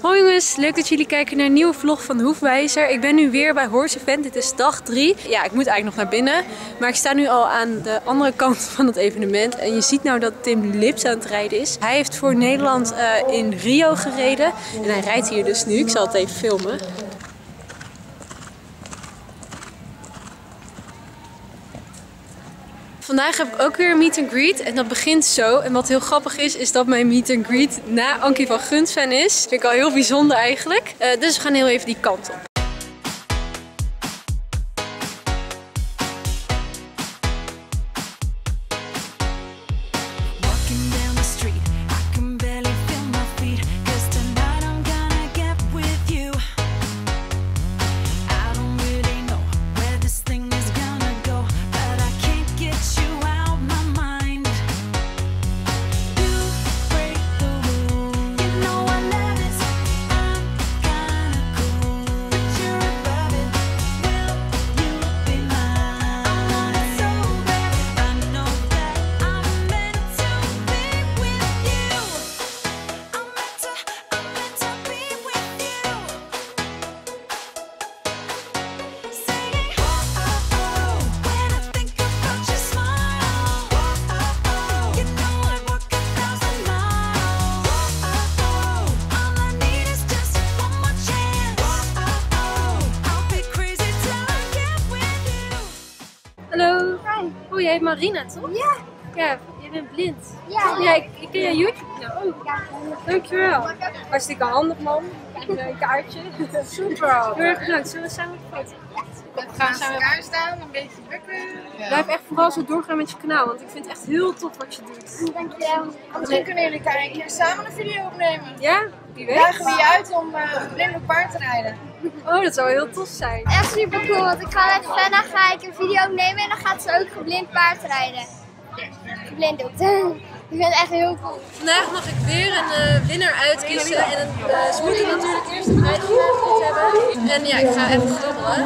Hoi jongens, leuk dat jullie kijken naar een nieuwe vlog van Hoefwijzer. Ik ben nu weer bij Horse Event, dit is dag 3. Ja, ik moet eigenlijk nog naar binnen, maar ik sta nu al aan de andere kant van het evenement. En je ziet nou dat Tim Lips aan het rijden is. Hij heeft voor Nederland in Rio gereden en hij rijdt hier dus nu. Ik zal het even filmen. Vandaag heb ik ook weer een meet and greet en dat begint zo. En wat heel grappig is dat mijn meet and greet na Ankie van Gunsven is. Vind ik al heel bijzonder eigenlijk. Dus we gaan heel even die kant op. Hallo. Hi. Oh, jij heet Marina, toch? Ja. Ja, jij bent blind. Ja. Ja, ik ken jouw YouTube-kanaal. Oh, Ja. dankjewel. Hartstikke handig, man. Een kaartje. Super. Heel erg bedankt. Zullen we samen op de foto? We gaan samen elkaar staan, een beetje bukken. Blijf echt vooral zo doorgaan met je kanaal, want ik vind het echt heel tof wat je doet. Dankjewel. Misschien kunnen jullie een keer samen een video opnemen. Ja? Wie weet. Dagen we je uit om blind op paard te rijden. Oh, dat zou heel tof zijn. Echt super cool, want ik ga met Fenna een video opnemen en dan gaat ze ook geblind paard rijden. Geblind doet. Ik vind het echt heel cool. Vandaag mag ik weer een winnaar uitkiezen en ze moeten natuurlijk eerst een prijsvraag hebben. En ja, ik ga even grabbelen.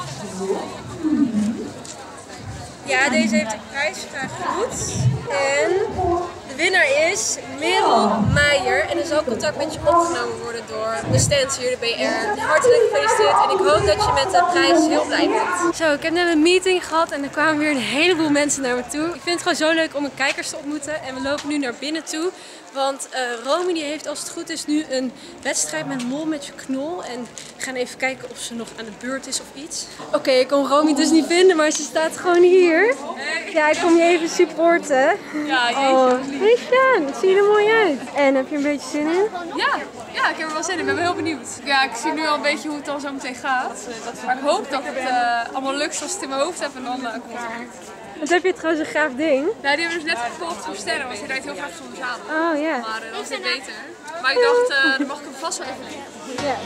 Ja, deze heeft de prijsvraag goed. En de winnaar is Merel Meijer. En er zal contact met je opgenomen worden door de stands hier, de BR. Hartelijk gefeliciteerd en ik hoop dat je met de prijs heel blij bent. Zo, ik heb net een meeting gehad en er kwamen weer een heleboel mensen naar me toe. Ik vind het gewoon zo leuk om mijn kijkers te ontmoeten. En we lopen nu naar binnen toe. Want Romy die heeft als het goed is nu een wedstrijd met Mol met je knol. En we gaan even kijken of ze nog aan de beurt is of iets. Oké, ik kon Romy dus niet vinden, maar ze staat gewoon hier. Ja, ik kom je even supporten. Ja, jeetje. Oh, hey Sjaan, het ziet er mooi uit. En heb je een beetje zin in? Ja, ik heb er wel zin in. Ik ben wel heel benieuwd. Ja, ik zie nu al een beetje hoe het dan zo meteen gaat. Maar ik hoop dat het allemaal lukt zoals ik het in mijn hoofd heb en dan komt het goed. Wat heb je trouwens een gaaf ding? Nou, die hebben we dus net gekocht voor Sterren, want hij rijdt heel graag zonder zadel. Oh ja. Maar dat is het beter. Maar ik dacht, dan mag ik hem vast wel even liggen. Ja.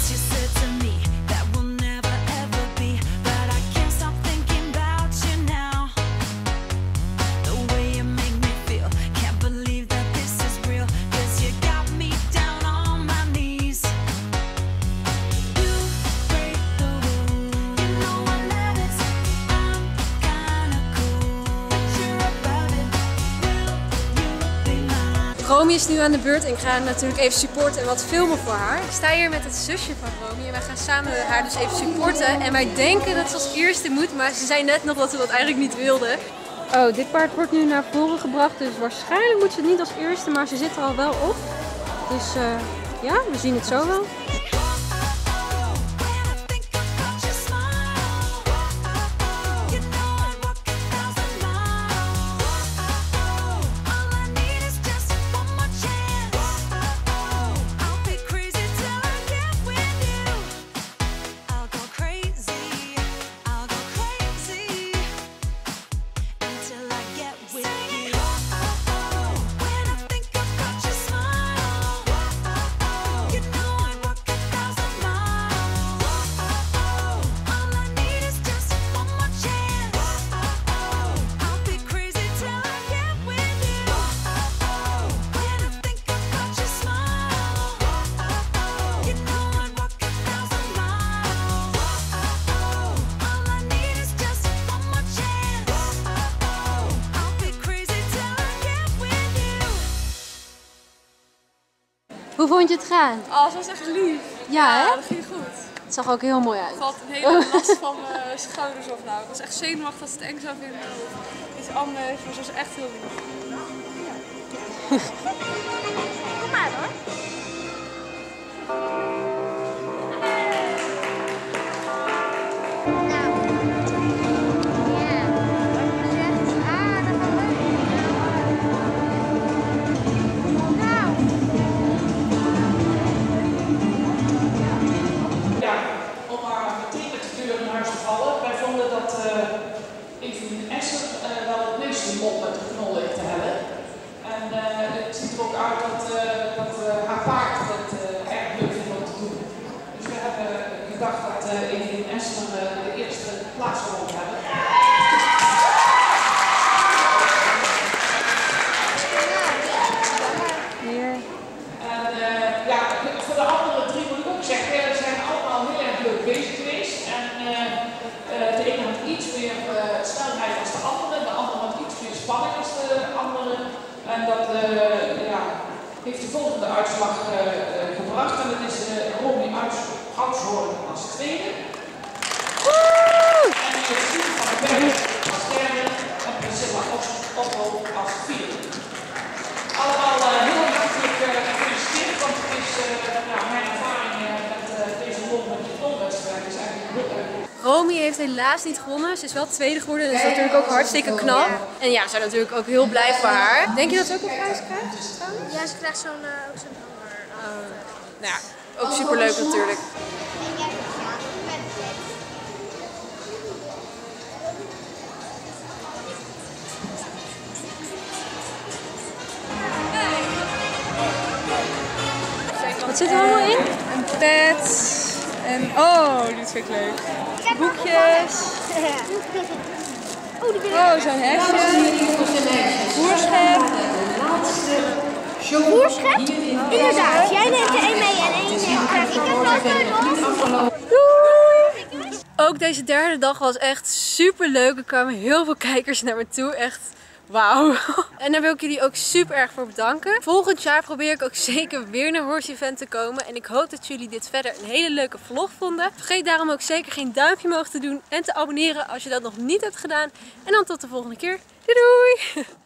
Romy is nu aan de beurt en ik ga haar natuurlijk even supporten en wat filmen voor haar. Ik sta hier met het zusje van Romy en wij gaan samen haar dus even supporten. En wij denken dat ze als eerste moet, maar ze zei net nog dat ze dat eigenlijk niet wilde. Oh, dit paard wordt nu naar voren gebracht, dus waarschijnlijk moet ze het niet als eerste, maar ze zit er al wel op. Dus ja, we zien het zo wel. vond je het gaan? Oh, ze was echt lief. Ja, hè? Dat ging goed. Het zag ook heel mooi uit. Ik had een hele last van mijn schouders of nou. Ik was echt zenuwachtig dat ze het eng zou vinden of iets anders. Maar ze was echt heel lief. Kom maar hoor. Wij vonden dat Evelien Esser wel het meeste mop met de knol heeft te hebben. En het ziet er ook uit dat haar paard het erg leuk vindt om te doen. Dus we hebben gedacht dat Evelien Esser de eerste plaats wil hebben. Hier. En ja, voor de andere drie moet ik ook zeggen, ze zijn allemaal heel erg leuk bezig geweest. En de ene had iets meer snelheid als de andere had iets meer spanning als de andere. En dat ja, heeft de volgende uitslag gebracht. En dat is Romy Oudshoorn als tweede. En Justine van den Berg als derde. En Priscilla Otto als vierde. Allemaal heel hartelijk gefeliciteerd, want het is mijn ervaring met deze knolwedstrijd is eigenlijk heel erg. Romy heeft helaas niet gewonnen. Ze is wel tweede geworden, dus dat is natuurlijk ook hartstikke knap. En ja, we zijn natuurlijk ook heel blij voor haar. Denk je dat ze ook een prijs krijgt? Ja, ze krijgt zo'n Nou ja, ook superleuk natuurlijk. Wat zit er allemaal in? Een pet. En oh, dit vind ik leuk. Boekjes. Oh, zo'n hesje. Voerschep. Voerschep? Inderdaad, jij neemt er één mee en één krijg ik. Doei! Ook deze derde dag was echt super leuk. Er kwamen heel veel kijkers naar me toe. Echt wauw. En daar wil ik jullie ook super erg voor bedanken. Volgend jaar probeer ik ook zeker weer naar Horse Event te komen. En ik hoop dat jullie dit verder een hele leuke vlog vonden. Vergeet daarom ook zeker geen duimpje omhoog te doen en te abonneren als je dat nog niet hebt gedaan. En dan tot de volgende keer. Doei doei!